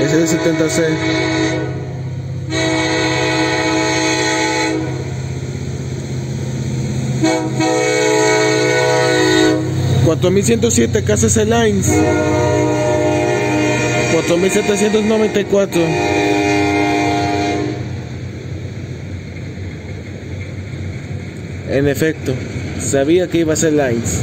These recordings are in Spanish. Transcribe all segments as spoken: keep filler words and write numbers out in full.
Es el setenta C. cuatro mil ciento siete K C C Lines. cuatro mil setecientos noventa y cuatro. En efecto, sabía que iba a ser Lines.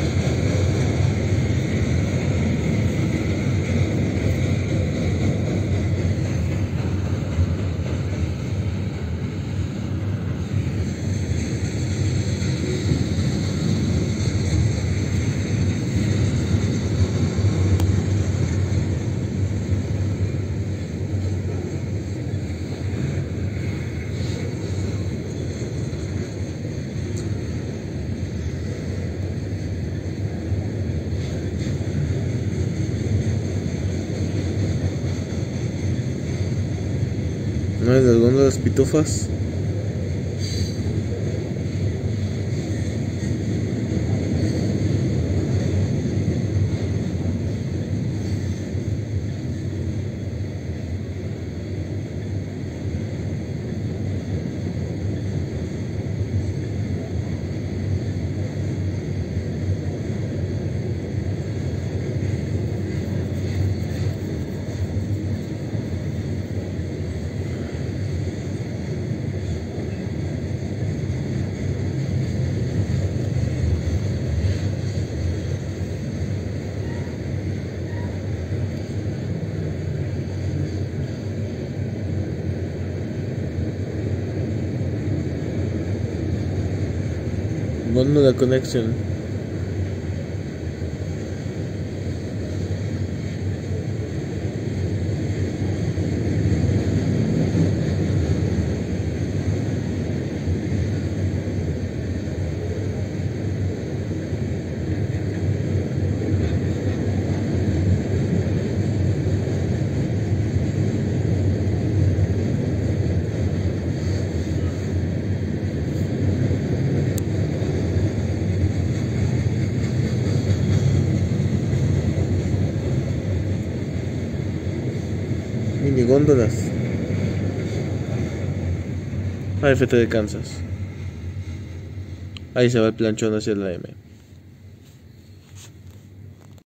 ¿No es de alguna de las pitufas? Gondola connection. Mini góndolas. A F T de Kansas. Ahí se va el planchón hacia la M.